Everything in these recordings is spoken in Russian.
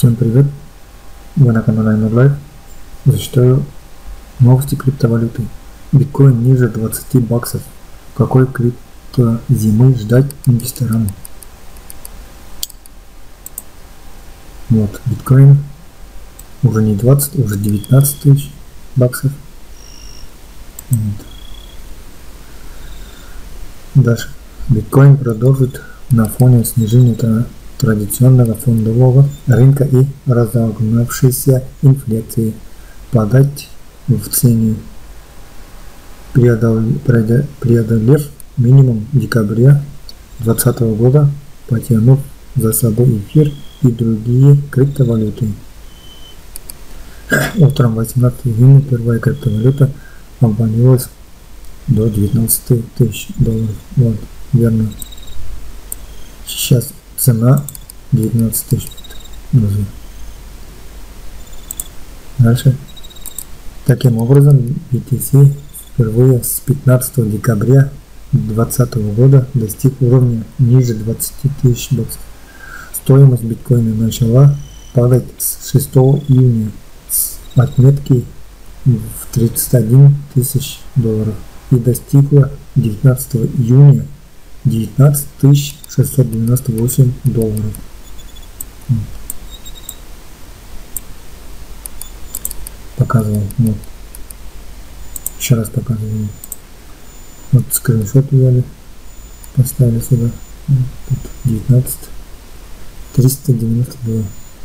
Всем привет! Вы на канале IMAG. Зачитаю новости криптовалюты. Биткоин ниже 20 баксов. Какой криптозимы ждать инвесторам? Вот, биткоин уже не 20, уже 19 тысяч баксов. Вот. Дальше. Биткоин продолжит на фоне снижения традиционного фондового рынка и разогнавшейся инфляции падать в цене, преодолев минимум декабря 2020 года, потянув за собой эфир и другие криптовалюты. Утром 18 июня первая криптовалюта обвалилась до 19 тысяч долларов. Вот, верно. Сейчас цена 19 тысяч. Дальше. Таким образом, BTC впервые с 15 декабря 2020 года достиг уровня ниже 20 тысяч баксов. Стоимость биткоина начала падать с 6 июня с отметки в 31 тысяч долларов и достигла 19 июня 19 698 долларов. Показывал. Вот. Еще раз показываю. Вот скриншот взяли, поставили сюда. Тут 19 392.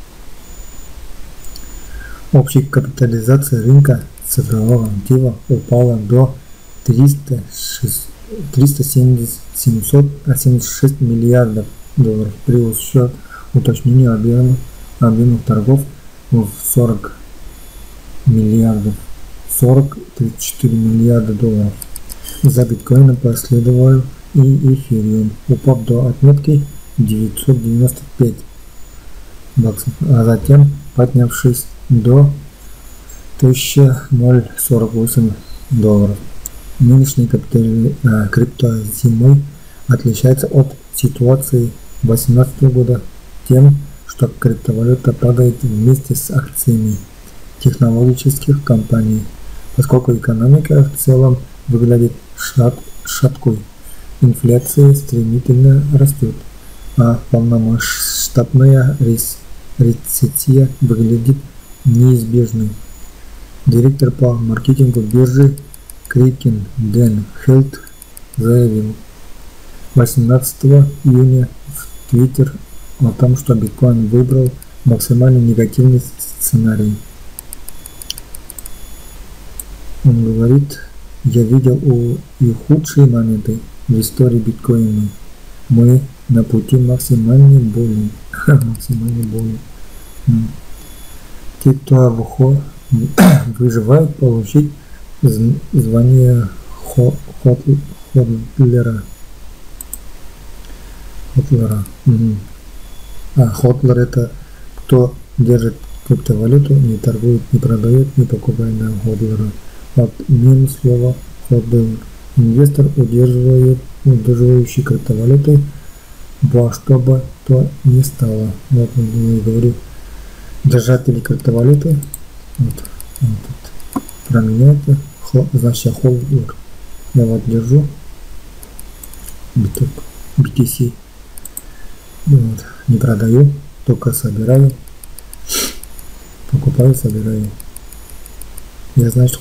Общая капитализация рынка цифрового актива упала до 776 миллиардов долларов при уточнении объемов торгов в 40 миллиардов, 34 миллиарда долларов. За биткоином последовал и эфириум, упав до отметки 995 баксов, а затем поднявшись до 1048 долларов. Нынешняя криптозимы отличается от ситуации 2018 года тем, что криптовалюта падает вместе с акциями технологических компаний, поскольку экономика в целом выглядит шаткой, инфляция стремительно растет, а полномасштабная рецессия выглядит неизбежной. Директор по маркетингу биржи Крейкен Дэн Хелт заявил 18 июня в Твиттер о том, что биткоин выбрал максимально негативный сценарий. Он говорит: я видел и худшие моменты в истории биткоина. Мы на пути максимальной боли. Те, кто выживает, получить звание ходлера. Ходлер — это кто держит криптовалюту, не торгует, не продает, не покупает на ходлера. От имени слова ходлер. Инвестор, удерживающий криптовалюты во что бы то ни стало. Вот я говорю, держатели криптовалюты. Вот тут про меня это значит ходлер. Я вот держу BTC. Вот. Не продаю, только собираю. Покупаю, собираю. Я, значит,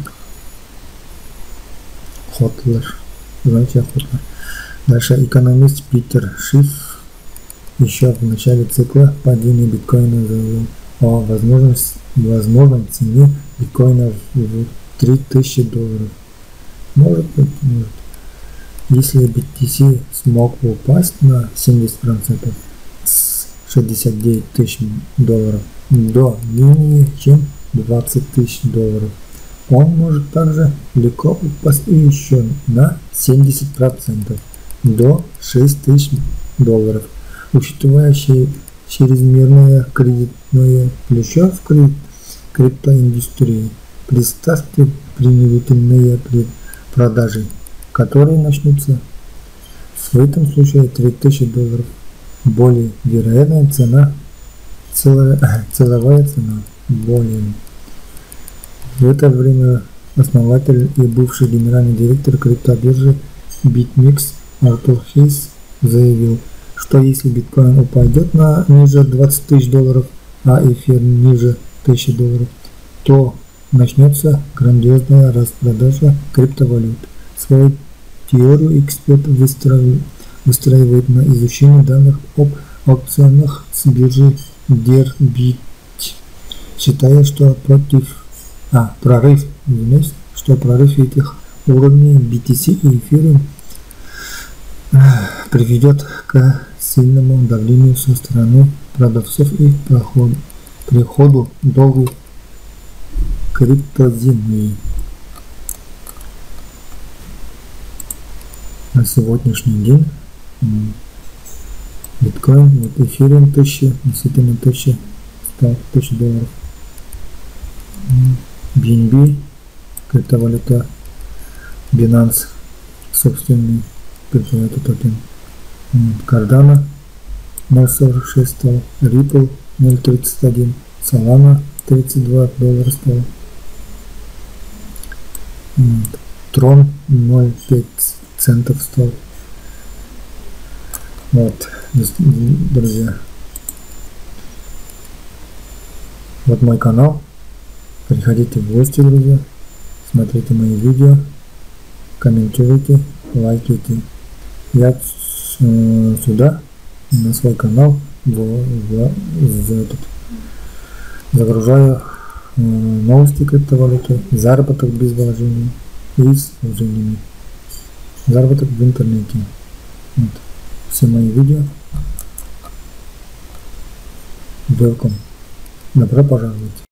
ходлер. Значит, я ходлер. Дальше экономист Питер Шиф еще в начале цикла падения биткоина заявил о возможной цене биткоина в 3000 долларов. Может быть, может. Если BTC смог упасть на 70% с 69 тысяч долларов до менее чем 20 тысяч долларов, он может также легко упасть еще на 70% до 6 тысяч долларов. Учитывая чрезмерное кредитное плечо в криптоиндустрии, представьте принудительные продажи, которые начнутся в этом случае 3000 долларов. Более вероятная цена целевая цена более. В это время основатель и бывший генеральный директор криптобиржи BitMEX Артур Хейс заявил, что если биткоин упадет на ниже 20 тысяч долларов, а эфир ниже 1000 долларов, то начнется грандиозная распродажа криптовалют. Свою теорию эксперт выстраивает на изучении данных об аукционах с биржи Deribit, считая, что прорыв этих уровней BTC и эфириум приведет к сильному давлению со стороны продавцов и приходу долгой криптозимы. На сегодняшний день биткоин, эфириум 1000, действительно 1000, стал 1000 долларов. BNB, криптовалюта, Binance, собственный криптовалюта токен. Cardano 0.46 стал, Ripple 0.31, Solana 32 доллара стал, Tron 0.5 центов стал. Вот, друзья, вот мой канал. Приходите в гости, друзья, смотрите мои видео, комментируйте, лайкайте. Я сюда, на свой канал, загружаю новости криптовалюты, заработок без вложений и с вложениями, заработок в интернете. Вот. Все мои видео. Welcome. Добро пожаловать.